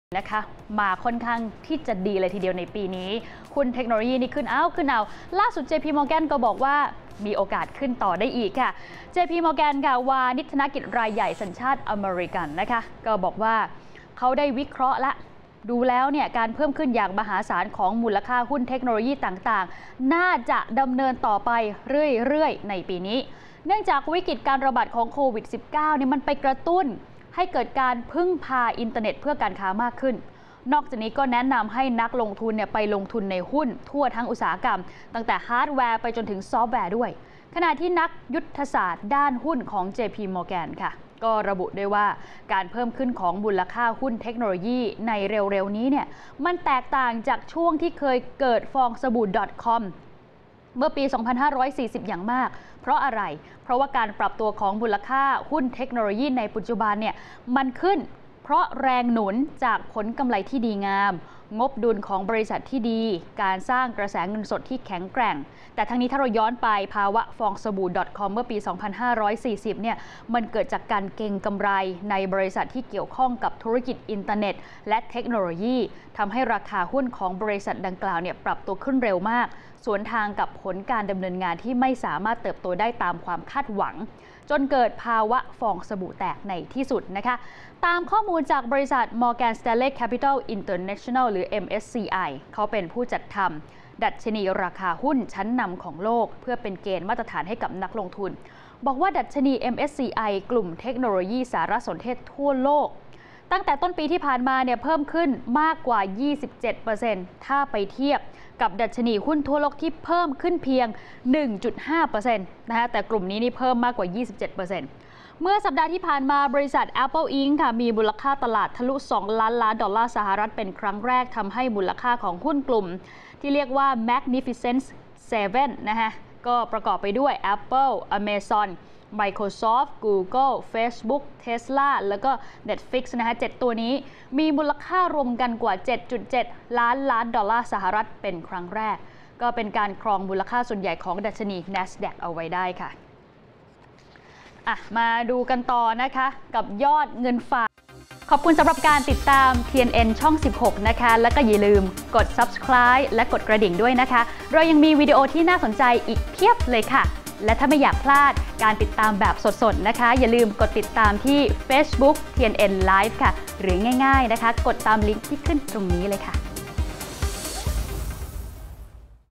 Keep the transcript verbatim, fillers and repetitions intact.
นะคะมาค่อนข้างที่จะดีเลยทีเดียวในปีนี้หุ้นเทคโนโลยีนี่ขึ้นเอาขึ้นเอาล่าสุด เจ พี Morgan ก็บอกว่ามีโอกาสขึ้นต่อได้อีกค่ะ เจ พี Morgan ค่ะวานิชธนกิจรายใหญ่สัญชาติอเมริกันนะคะก็บอกว่าเขาได้วิเคราะห์ละดูแล้วเนี่ยการเพิ่มขึ้นอย่างมหาศาลของมูลค่าหุ้นเทคโนโลยีต่างๆน่าจะดำเนินต่อไปเรื่อยๆในปีนี้เนื่องจากวิกฤตการระบาดของโควิด สิบเก้า เนี่ยมันไปกระตุ้นให้เกิดการพึ่งพาอินเทอร์เน็ตเพื่อการค้ามากขึ้นนอกจากนี้ก็แนะนำให้นักลงทุนเนี่ยไปลงทุนในหุ้นทั่วทั้งอุตสาหกรรมตั้งแต่ฮาร์ดแวร์ไปจนถึงซอฟต์แวร์ด้วยขณะที่นักยุทธศาสตร์ด้านหุ้นของ เจ พี Morgan ค่ะก็ระบุด้วยว่าการเพิ่มขึ้นของมูลค่าหุ้นเทคโนโลยีในเร็วๆนี้เนี่ยมันแตกต่างจากช่วงที่เคยเกิดฟองสบู่ .com เมื่อปี สองพันห้าร้อยสี่สิบ อย่างมากเพราะอะไรเพราะว่าการปรับตัวของมูลค่าหุ้นเทคโนโลยีในปัจจุบันเนี่ยมันขึ้นเพราะแรงหนุนจากผลกำไรที่ดีงามงบดุลของบริษัทที่ดีการสร้างกระแสเงินสดที่แข็งแกร่งแต่ทั้งนี้ถ้าเราย้อนไปภาวะฟองสบู่ .com เมื่อปี สองพันห้าร้อยสี่สิบ เนี่ยมันเกิดจากการเก็งกำไรในบริษัทที่เกี่ยวข้องกับธุรกิจอินเทอร์เน็ตและเทคโนโลยีทำให้ราคาหุ้นของบริษัทดังกล่าวเนี่ยปรับตัวขึ้นเร็วมากสวนทางกับผลการดำเนินงานที่ไม่สามารถเติบโตได้ตามความคาดหวังจนเกิดภาวะฟองสบู่แตกในที่สุดนะคะตามข้อมูลจากบริษัท Morgan Stanley Capital International หรือ เอ็ม เอส ซี ไอ เขาเป็นผู้จัดทำดัชนีราคาหุ้นชั้นนำของโลกเพื่อเป็นเกณฑ์มาตรฐานให้กับนักลงทุนบอกว่าดัชนี เอ็ม เอส ซี ไอ กลุ่มเทคโนโลยีสารสนเทศทั่วโลกตั้งแต่ต้นปีที่ผ่านมาเนี่ยเพิ่มขึ้นมากกว่า ยี่สิบเจ็ดเปอร์เซ็นต์ ถ้าไปเทียบกับดัชนีหุ้นทั่วโลกที่เพิ่มขึ้นเพียง หนึ่งจุดห้าเปอร์เซ็นต์ นะคะแต่กลุ่มนี้นี่เพิ่มมากกว่า ยี่สิบเจ็ดเปอร์เซ็นต์ เมื่อสัปดาห์ที่ผ่านมาบริษัท Apple อิงค์ ค่ะมีมูลค่าตลาดทะลุสองล้านล้านดอลลาร์สหรัฐเป็นครั้งแรกทำให้มูลค่าของหุ้นกลุ่มที่เรียกว่า Magnificent เซเว่น นะคะก็ประกอบไปด้วย Apple Amazon Microsoft Google Facebook Tesla แล้วก็ Netflix นะคะเจ็ดตัวนี้มีมูลค่ารวมกันกว่า เจ็ดจุดเจ็ด ล้านล้านดอลลาร์สหรัฐเป็นครั้งแรกก็เป็นการครองมูลค่าส่วนใหญ่ของดัชนี NASDAQ เอาไว้ได้ค่ะอ่ะมาดูกันต่อนะคะกับยอดเงินฝากขอบคุณสำหรับการติดตาม ที เอ็น เอ็น ช่อง สิบหก นะคะแล้วก็อย่าลืมกด Subscribe และกดกระดิ่งด้วยนะคะเรายังมีวิดีโอที่น่าสนใจอีกเพียบเลยค่ะและถ้าไม่อยากพลาดการติดตามแบบสดๆนะคะอย่าลืมกดติดตามที่ Facebook ที เอ็น เอ็น Live ค่ะหรือง่ายๆนะคะกดตามลิงก์ที่ขึ้นตรงนี้เลยค่ะ